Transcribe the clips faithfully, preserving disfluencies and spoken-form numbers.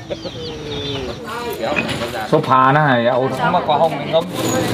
số phà nó này âu nó mà qua hông mình ngâm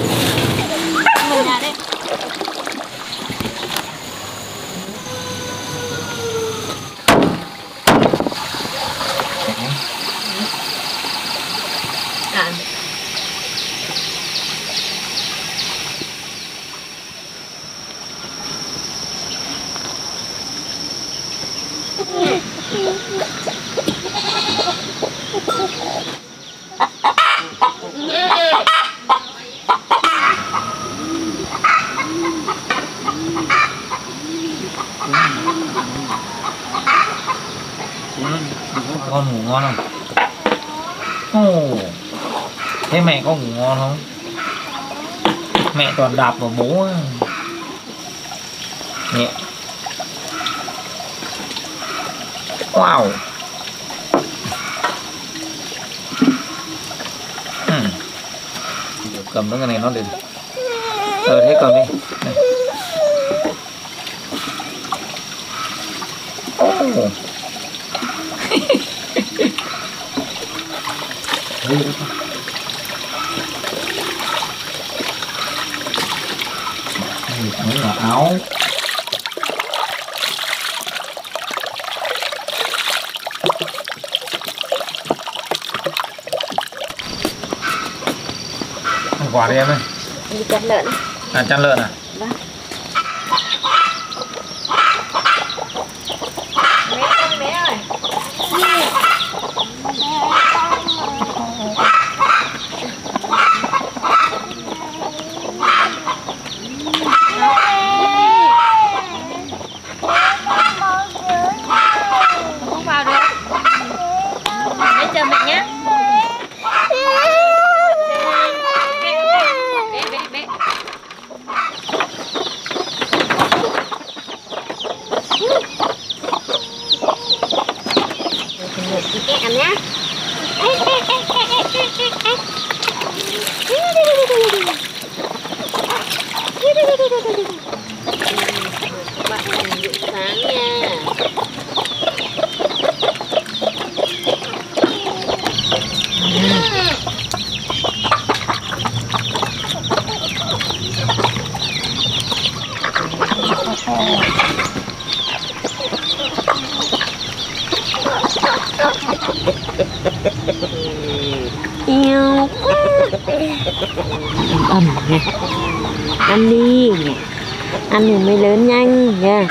con ngủ ngon không? Ồ, thế mẹ có ngủ ngon không? Mẹ toàn đạp vào bố á. Mẹ. Wow. Hmm. Cầm cái này nó để. Ờ thế cầm đi. Này. Oh. Mới là áo. Quả đi em ơi. Đi chăn lợn. À chăn lợn à? Vâng. Mẹ ơi, mẹ ơi. Không vào được. Mẹ chờ mẹ nhé. Em nhé. Bạn buổi sáng nha. Yêu ẩm nè, ăn đi, ăn thì mới lớn nhanh nha.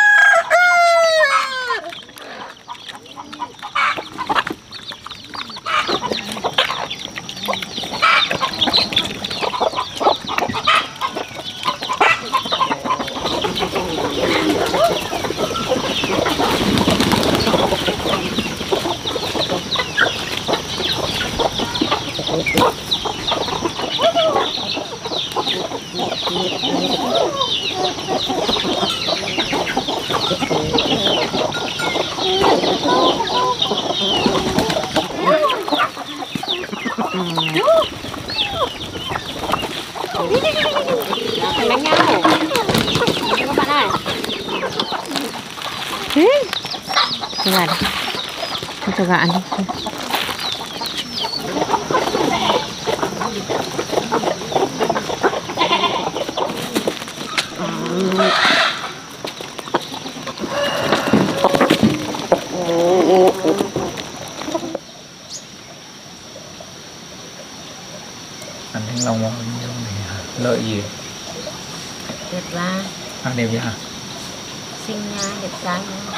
Phải đánh nhau. Các bạn ơi. Cho gà đi. Cho gà ăn đi. Ăn thanh long bao nhiêu này lợi gì? Đẹp ra. À đẹp vậy hả? Xinh nha, đẹp trai nha.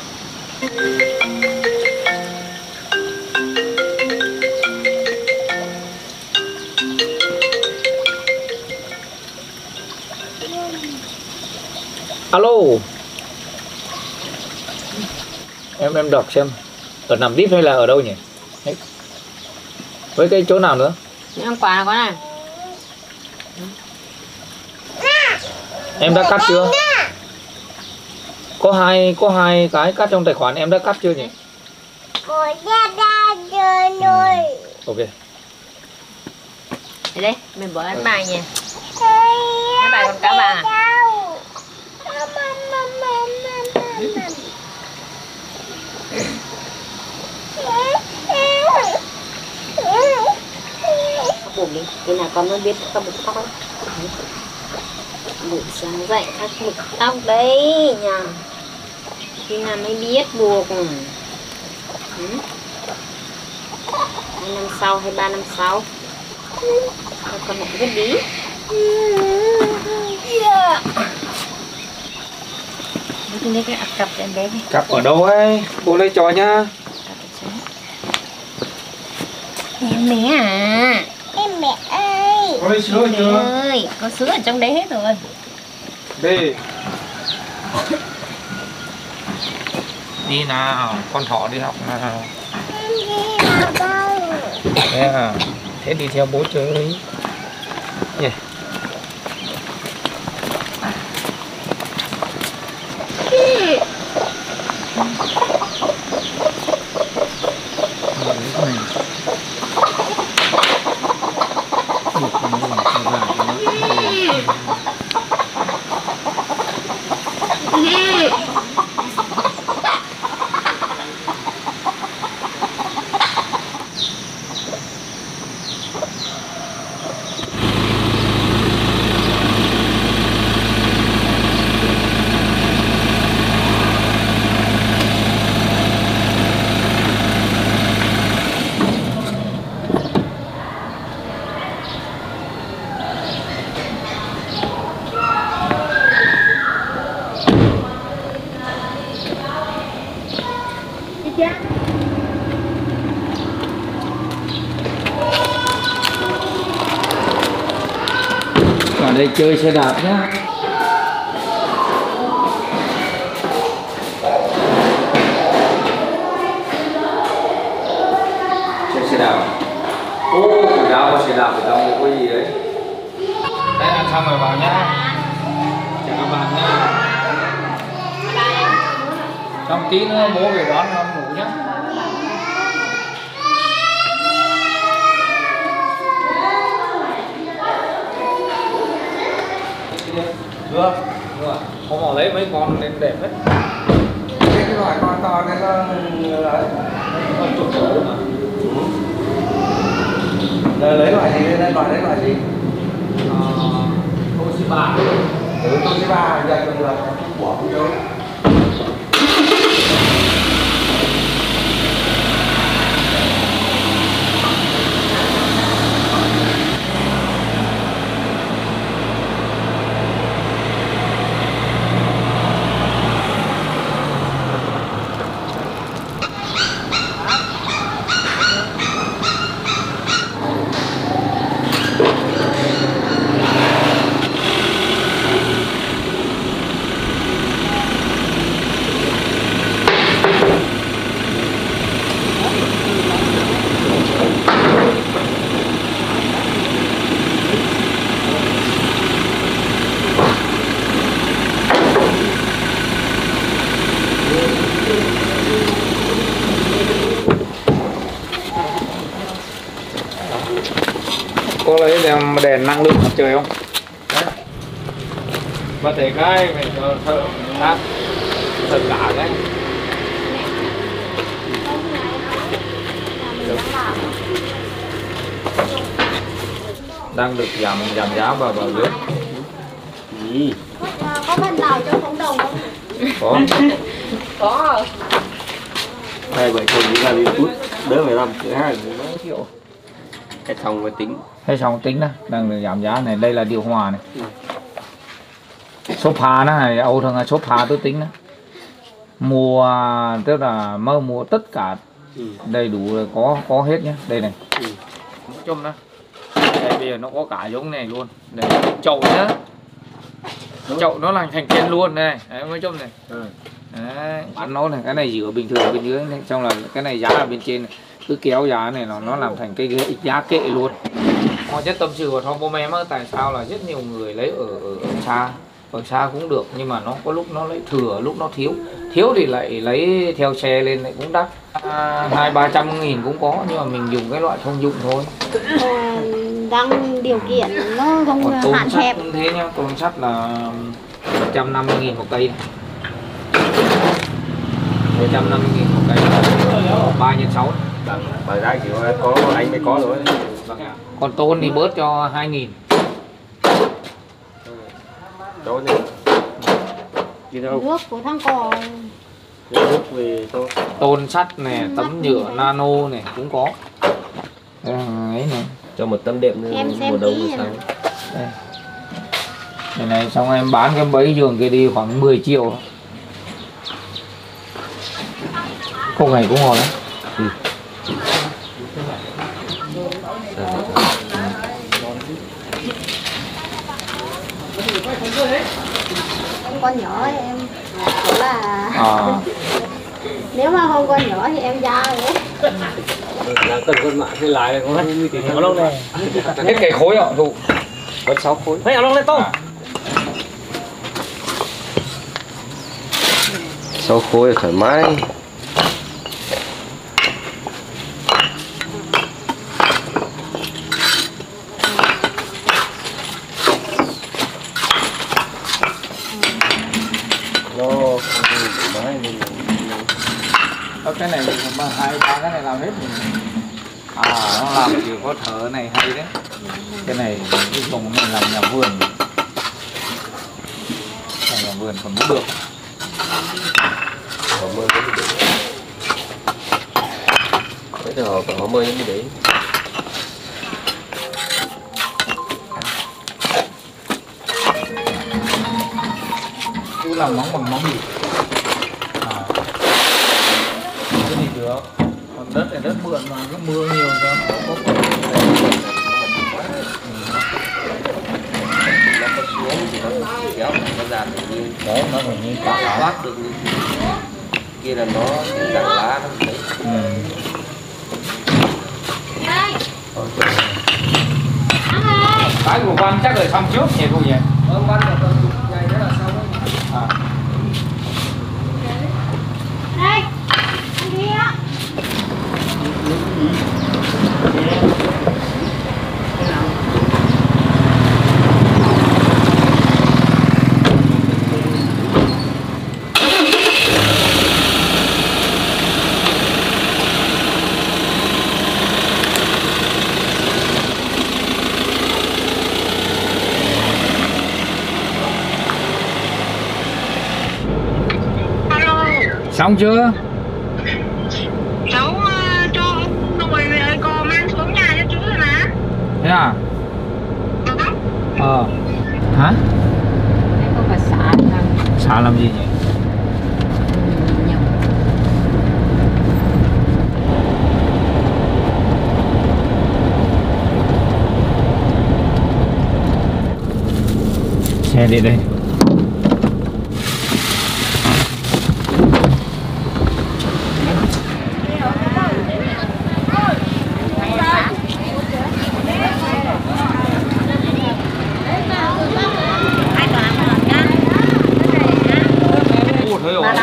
Alo. Em em đọc xem ở nằm tiếp hay là ở đâu nhỉ? Đấy. Với cái chỗ nào nữa? Ăn quả là có này. Em đã cắt chưa? Có hai có hai cái cắt trong tài khoản em đã cắt chưa nhỉ? Có ra ra rồi. Ok. Đây đây, mình bỏ ăn bài nha. Ăn bài con cá vàng à? đi, khi nào con mới biết khắc mực tóc ấy. Buổi sáng dậy khắc mực tóc đấy nhờ. Khi nào mới biết buộc. Ừ. Hai năm sau hay ba năm sau con lại biết đi. Đi lấy cái cặp cho em bé đi. Cặp ở đâu ấy? Bố lấy cho nhá. Em bé à? Em mẹ ơi. Có lấy sữa Em bé chưa? ơi, có sữa ở trong đấy hết rồi. Đi. Đi nào, con thỏ đi học nào. Em đi nào đâu. Thế à? Thế đi theo bố chơi. Yeah. Ở đây chơi xe đạp nhá. Chơi xe đạp. Ô, của tao có xe đạp của tao có gì đấy. Đấy, ăn xong rồi vào nhá. Chào các bạn nhá. Trong tí nữa bố về đón con ngủ nhá. Chưa? Chưa. Không bỏ lấy mấy con lên đẹp hết. Cái loại con to này nó lấy Con chục chỗ mà. Giờ lấy loại gì lên, loại lấy loại gì? Ờ, Toshiba. Ừ, Toshiba giờ còn được, bỏ không đâu. Có lấy đèn, đèn năng lượng mặt trời không? Bật thể cái phải cho thợ khác thật cả cái đang được giảm giảm giá vào vào dưới. Có phần nào cho không đồng không? Có. Có. Hai vợ chồng đi ra đi chút đỡ phải làm cửa hàng nó triệu. Cái xong mới tính. Thế xong tính đó, đang được giảm giá này, đây là điều hòa này. Sofa nó này, Âu thường là sofa tôi tính đó. Mua tức là mơ mua tất cả đầy đủ có có hết nhá, đây này. Ừ. Nói chung đó. Đây bây giờ nó có cả giống này luôn. Đây chậu nhá. Chậu nó làm thành trên luôn này, đấy nói chung này. Ừ. Đấy, nó này cái này giữa bình thường bên dưới này, xong là cái này giá ở bên trên này. Cứ kéo giá này nó nó làm thành cái ghế giá kệ luôn. Họ chất tâm sự của Thong bố mẹ mà tại sao là rất nhiều người lấy ở, ở, ở xa, ở xa cũng được nhưng mà nó có lúc nó lấy thừa, lúc nó thiếu, thiếu thì lại lấy theo xe lên lại cũng đắt, à, hai ba trăm nghìn cũng có nhưng mà mình dùng cái loại thông dụng thôi. Ờ, đang điều kiện nó không Còn tôn hạn sắt hẹp. cũng thế nhá, tôn sắt là một trăm năm mươi nghìn một cây, một trăm năm mươi nghìn một cây, ba nhân sáu. Bởi ra kiểu có anh mới có rồi. Còn tôn thì bớt cho hai nghìn. Đó này. Đi đâu? Nước của thằng cò. Nước về tôi. Tôn sắt này, tấm nhựa nano này cũng có. Đây, ấy này. Cho một tấm đệm nữa Em xem mùa đông kỹ mùa xem sáng. Đây. Này này xong em bán cái bẫy giường kia đi khoảng mười triệu. Không này cũng ngon lắm. Ừ. Con nhỏ em cũng là À. nếu mà không con nhỏ thì em ra rồi. Là cần con mạng hay lái này có hết thì có lâu này. Hết cái khối ạ, dụ. Vẫn sáu khối. Hey, alo lên tông. Sáu khối thoải mái. Cái này mà hai ba cái này làm hết mình. À nó làm chỉ có thở này hay đấy. Cái này cái dùng này làm nhà vườn. Làm nhà vườn còn cũng được. Họ mơ cái gì đấy. Bây giờ họ họ mơ những cái đấy. Cứ làm móng bằng móng gì. Được. Còn đất này đất mượn mà cứ mưa nhiều cho nó có có Nó có xuống thì nó kéo nó dàn được như đó nó phải như cả thoát được như kia là nó dàn lá nó đấy. ừ. Cái của Văn chắc là xong trước nhỉ cô nhỉ? Vâng, Văn là còn chục ngày nữa là xong đấy. À. Đây, anh đi á. Xong chưa? Cháu uh, cho ông người ơi cô mang xuống nhà cho chú rồi mà. Thế à? Ừ. Ờ. Hả? Không phải xả làm Xả làm gì nhỉ? nhầm. Xe đi đây. Thôi rồi.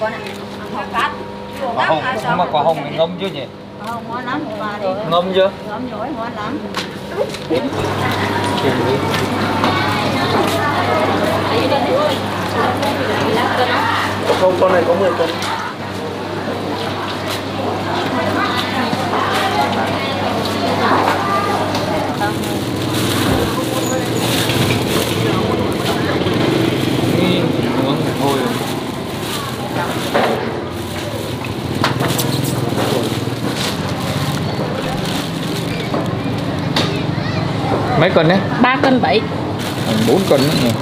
Quả hồng, nhưng mà quả hồng mình ngâm chưa nhỉ? Ngon lắm, bà đi. Ngâm chưa? Ngâm rồi, ngon lắm. Không, con này có mười cân. Đi uống thôi. Mấy cân đấy? ba cân bảy. bốn cân nữa nhỉ?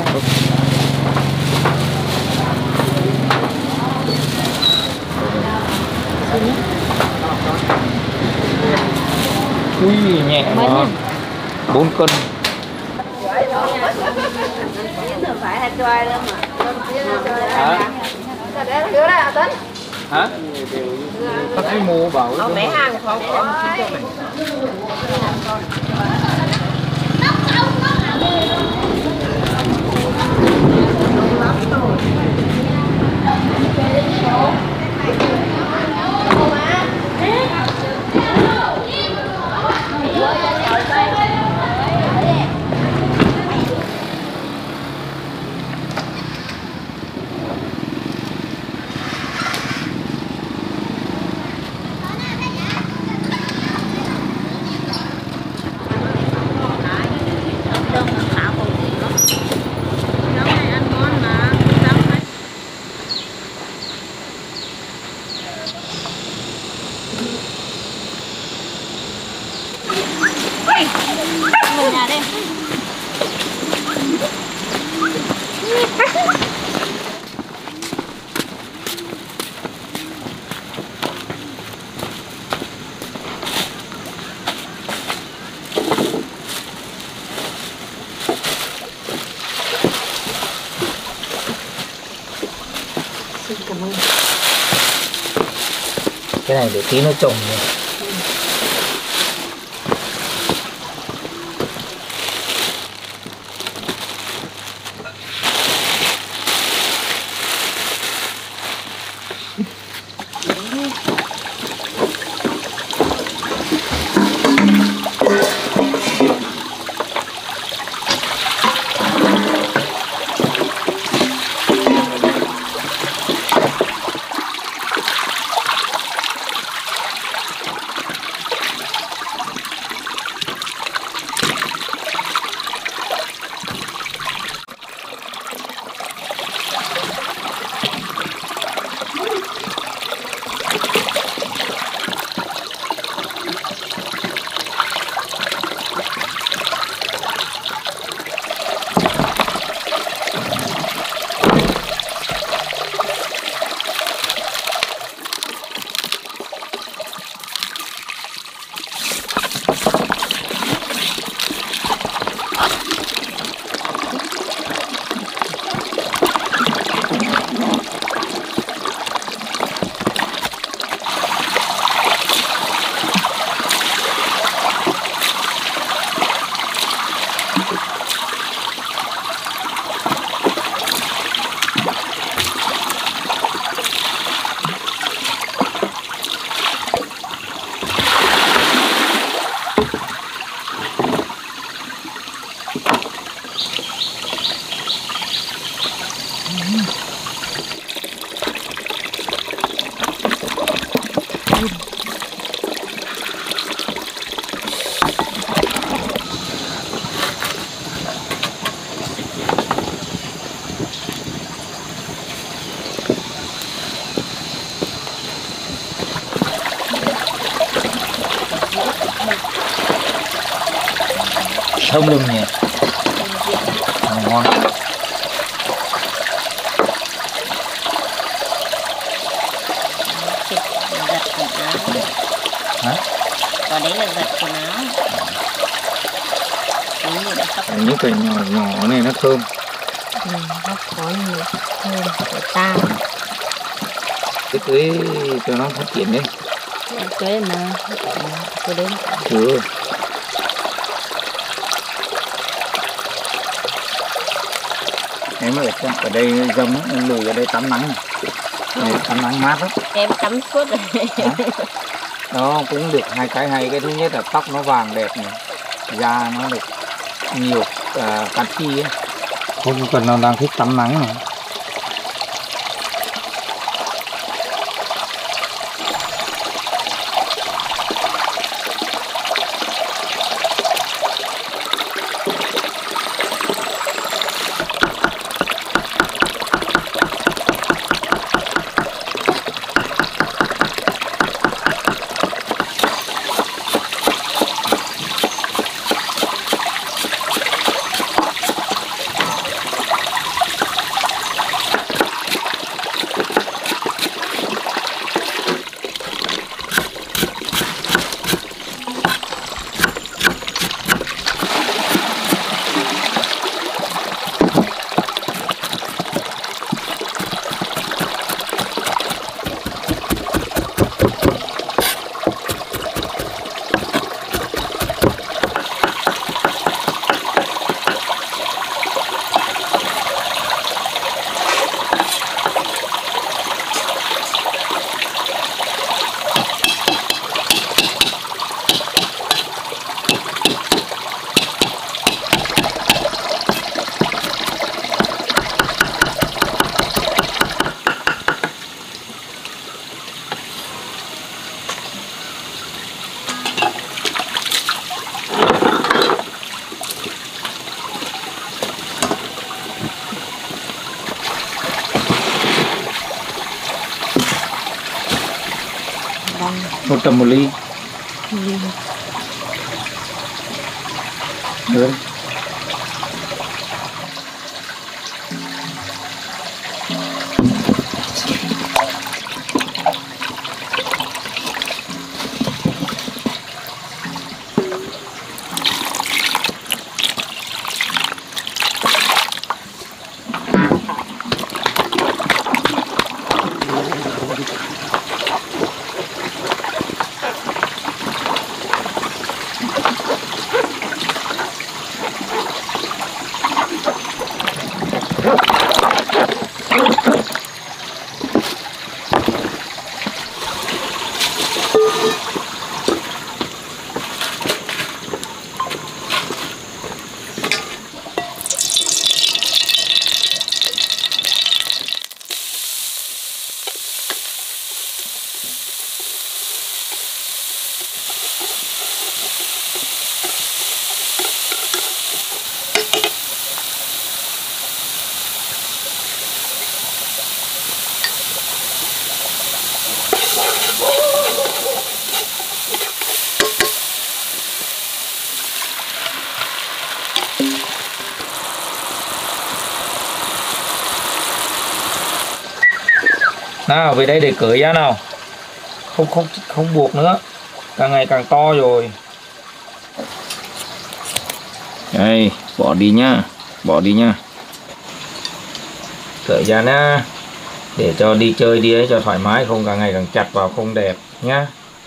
Ui nhẹ quá. bốn cân. Phải là chơi đâu mà. Hả? Đưa đây là tính. Hả? Các cái mua bảo Ông mẹ hàng không có. về nhà đi. Xin cảm ơn. Cái này để tí nó trồng này. Thơm lưng nhỉ. Ngon. Thịt giật quần áo. Hả? Còn đấy là giật quần áo. Đấy như đã khắp. Những cái nhỏ nhỏ này nó thơm. Ừ, nó có nhiều thơm của tao. Cái tưới cho nó phát triển đi. Tưới mà. Tưới đến. Chưa. Em ở trong ở đây dâm em lùi ở đây tắm nắng này. Này, tắm nắng mát lắm. Em tắm suốt rồi. Đó cũng được hai cái hay, cái thứ nhất là tóc nó vàng đẹp này, da nó được nhiều uh, canxi ấy. Không cần nó đang thích tắm nắng mà. Vâng. Một tầm một ly. Ừ. Lớn. Nào về đây để cởi ra nào. Không không không buộc nữa. Càng ngày càng to rồi. Đây, bỏ đi nhá. Bỏ đi nhá. Cởi ra nhá. Để cho đi chơi đi ấy cho thoải mái, không càng ngày càng chặt vào không đẹp nhá.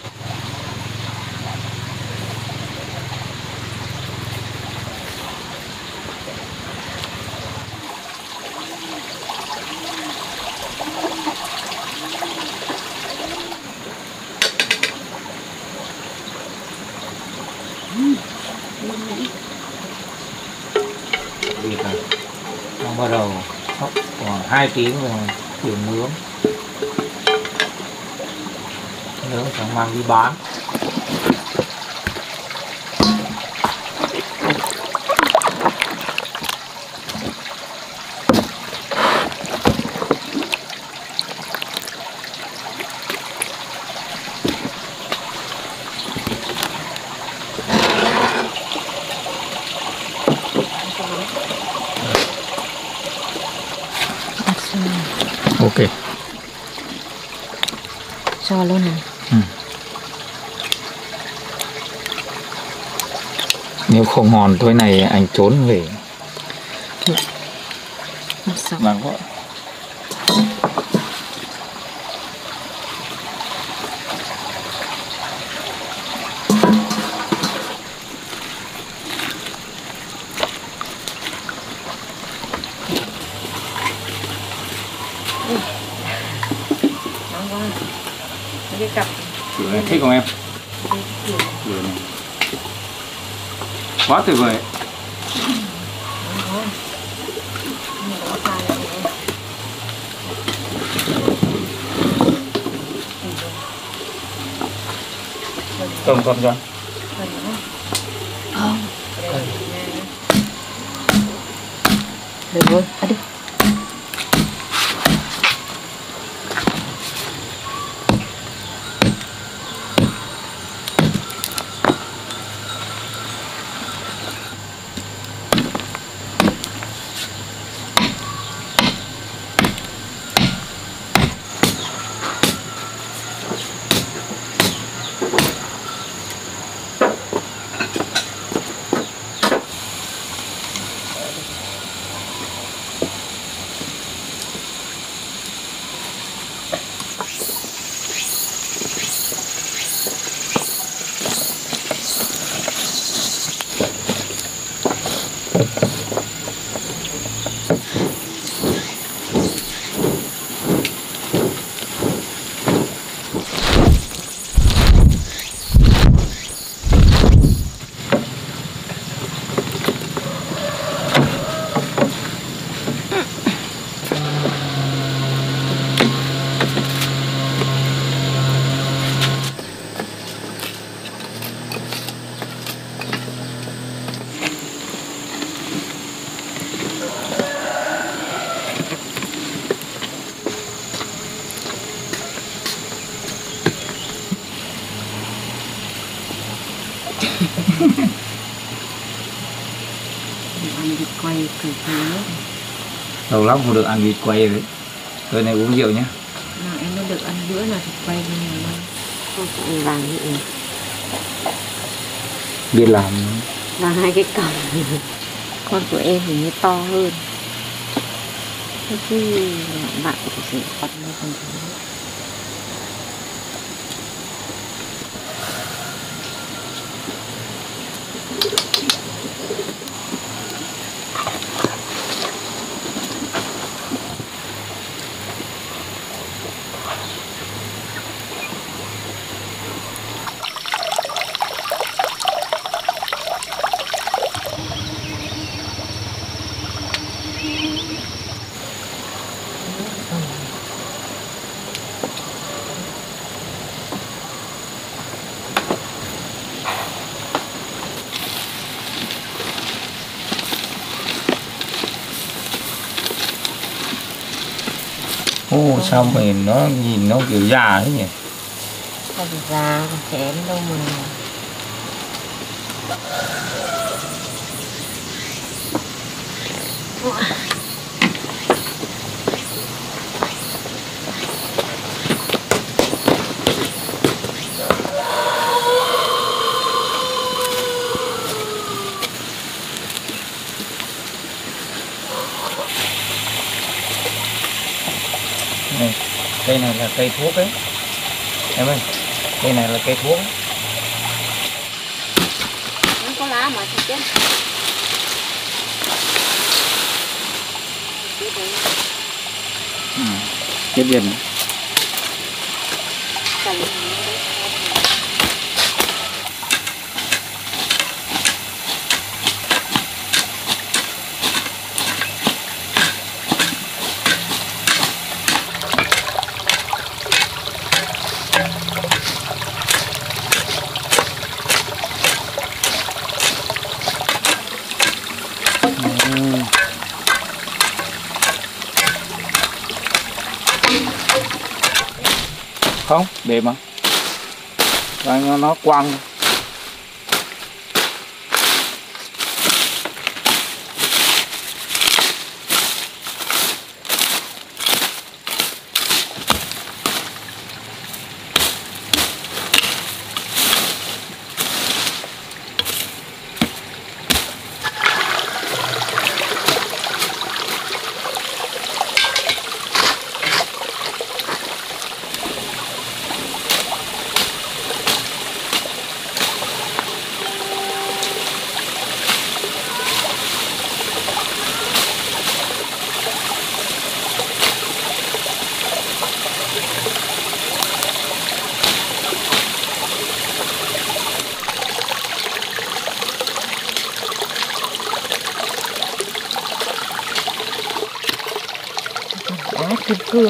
Đi cả. Xong bắt đầu hấp khoảng hai tiếng rồi chuyển nướng. Nướng xong mang đi bán. Ok. Cho luôn này. Ừ. Nếu không ngon tối này anh trốn về. Vâng quá. Cái cặp Kiểu này thích không em? Kiểu này quá tuyệt vời. Cầm cầm cho. Được rồi, à đi. vịt quay từ thứ Lâu lắm không được ăn vịt quay đấy. Tối nay uống rượu nhé. nào em mới được ăn bữa nào vịt quay bên này đâu. Không phải vàng gì Biết làm. và hai cái còng con của em thì như to hơn. Thế chứ bạn của chị con nó không thấy. Ô sao mà nó nhìn nó kiểu già thế nhỉ? Không phải già chén đâu mà. Này, cây này là cây thuốc đấy em ơi, cây này là cây thuốc ấy. Không có lá mà thì chết. Ừ, chết dần. Cần Không, để mà và nó, nó quăng. Đá kim cương.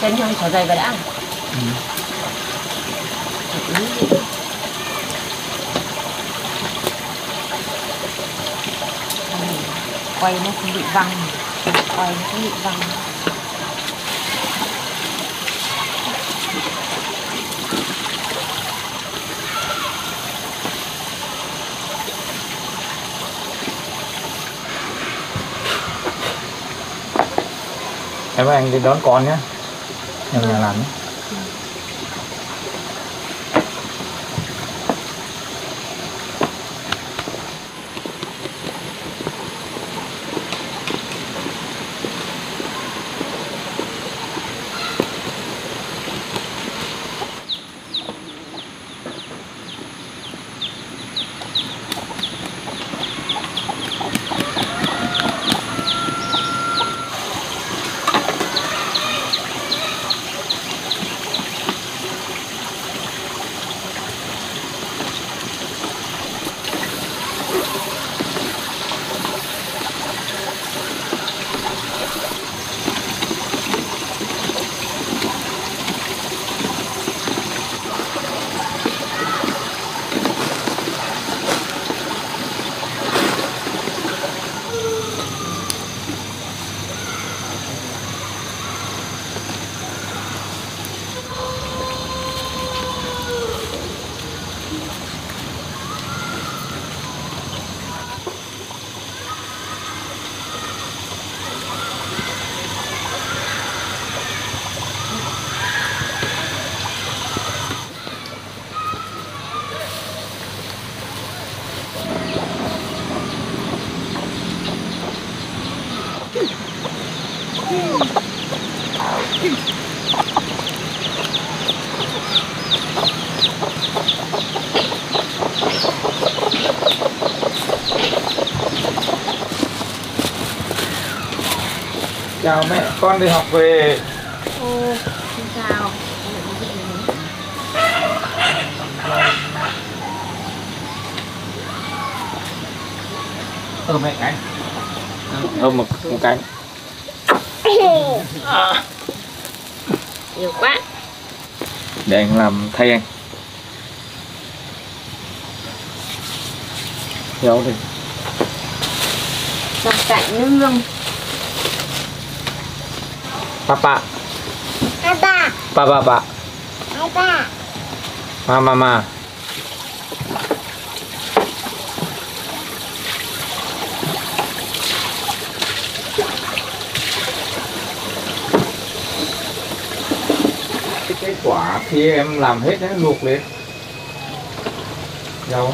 Trên không xỏ dày vào đã. Ừ. Quay nó không bị văng, quay nó không bị văng. Em ơi, anh đi đón con nhé, em nhà làm nhé. Chào mẹ, con đi học về. Ô, xin chào. Ôm mẹ cái. Ôm một, một cái. Nhiều quá. Để anh làm thay anh. Kéo đi. Trong cạnh nương. Papa. Papa. Papa, papa. Papa. Mama, mama. Cái kết quả khi em làm hết đấy, luộc lên. Rau.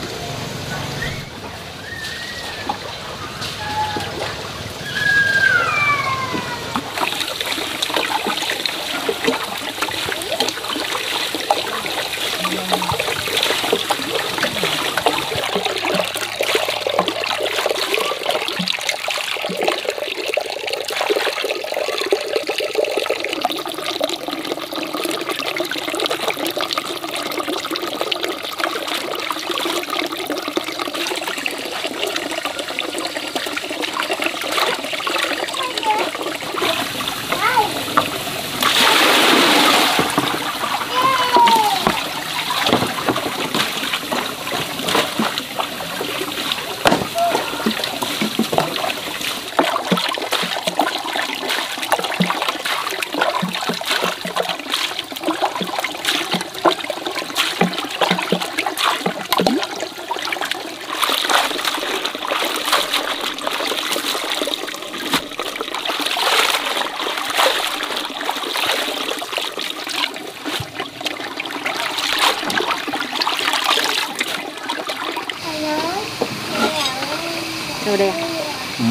Đâu đây? Ừ.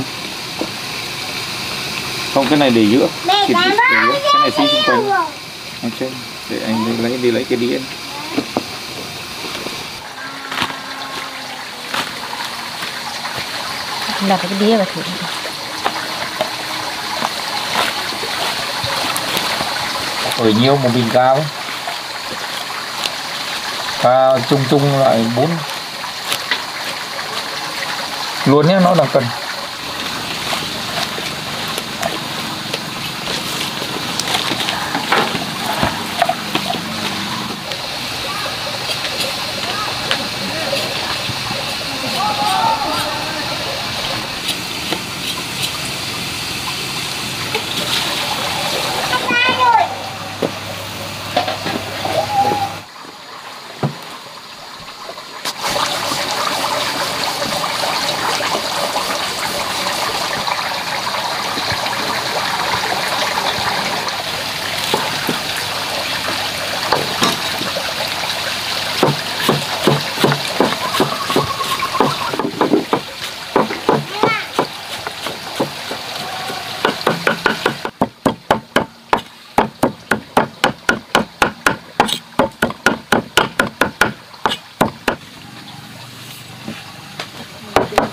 Không, cái này để giữa. Mẹ Cái, cái cái, đó cái này xí xung quanh. Anh chơi. Để anh đi lấy đi lấy cái đĩa. Là cái đĩa vào thử. Ở nhiều một bình cao ấy. Và chung chung lại bốn luôn nhé, nó đang cần.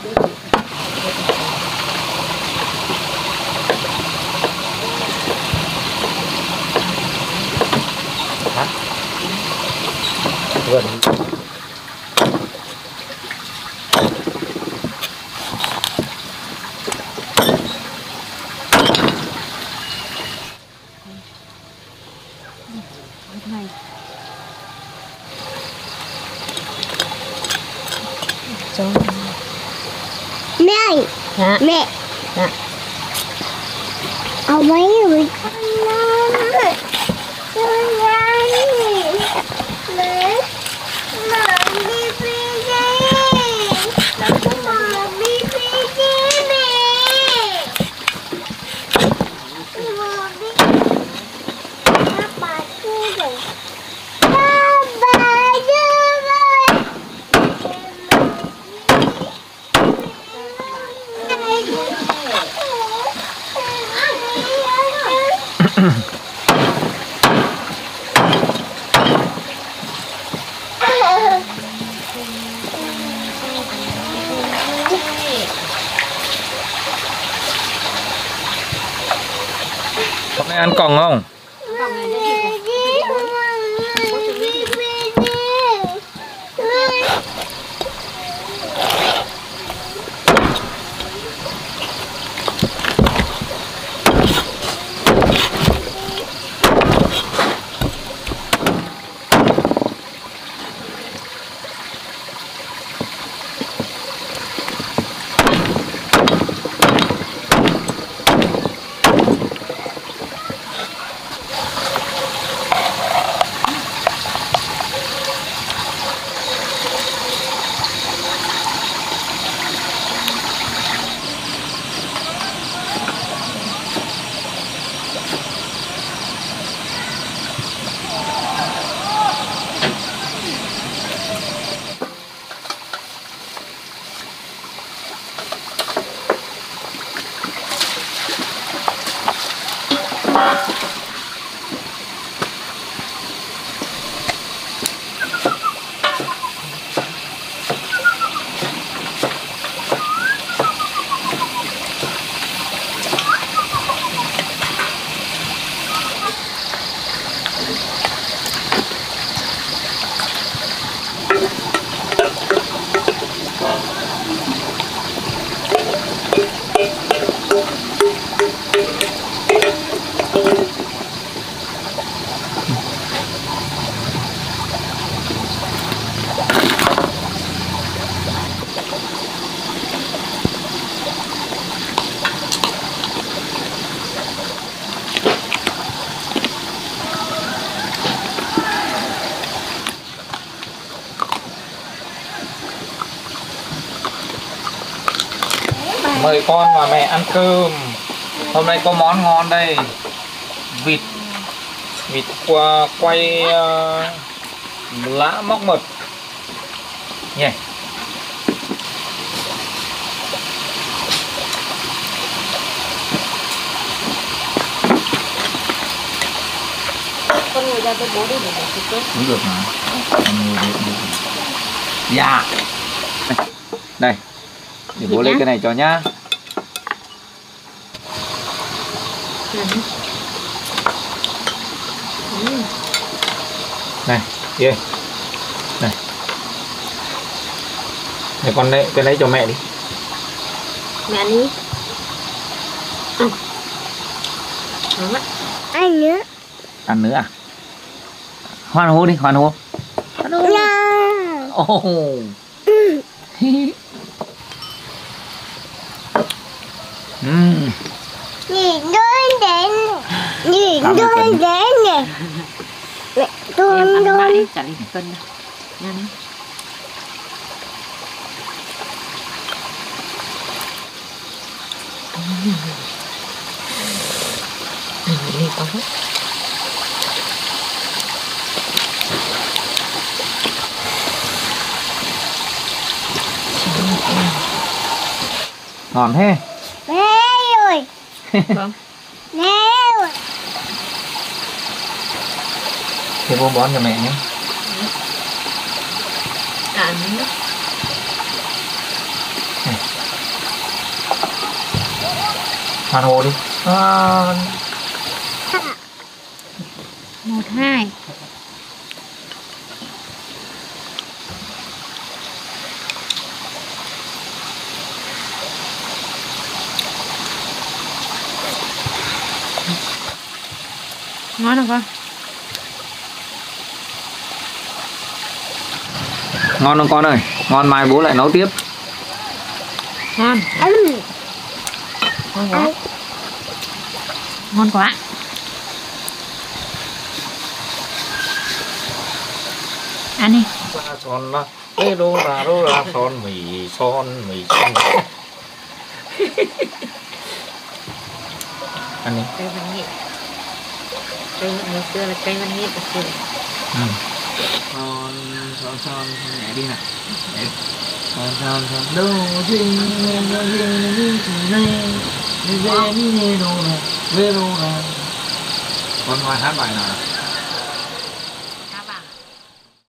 Gần. Mẹ ơi, Dạ. mẹ. Dạ. Ở mấy người con nó. Con gái. Mẹ. Mẹ đi đi đi. Mẹ đi đi đi mẹ. Mẹ đi. Các bạn cứ rồi. Các bạn đưa rồi. Hôm nay ăn còng không? Mời con và mẹ ăn cơm. Hôm nay có món ngon đây. Vịt Vịt qua quay uh, lã móc mật nhỉ. Con ngồi ra với bố đi để bố chụp cơm. Cũng được mà. Dạ. Đây. Để bố lấy cái này cho nhá. Này, kia. Này. Để con lấy cái lấy cho mẹ đi. Mẹ đi. Ừ. Anh nữa. Ăn nữa à? Hoan hô đi, hoan hô. Hoan hô. Oh. Uhm. Nhìn đôi đến. Nhìn đôi đến nè. Mẹ Em tôi ăn mãi đôi. đi, chả lấy cân đâu. Nha đi. Đi có hết. Ngon thế. Mẹ rồi. Vâng. Mẹ rồi. Thế bố bón cho mẹ nhé. À nữa. Phản hồ đi. À... một hai. Ngon không con? Ngon không con ơi? Ngon, mai bố lại nấu tiếp. Ngon. Ngon quá. Ngon quá. Ăn đi. Son là ê đô ra đô ra son mì son mì son. Ăn đi. Cây văn nghệ. Cây ngày xưa là cây văn nghệ của chị. Ừ. Son son son nhảy đi nào. Nhảy đi. Son son son đô dinh đô dinh đi từ đây đi về đi về đô ra về đô ra. Con Hoài hát bài nào?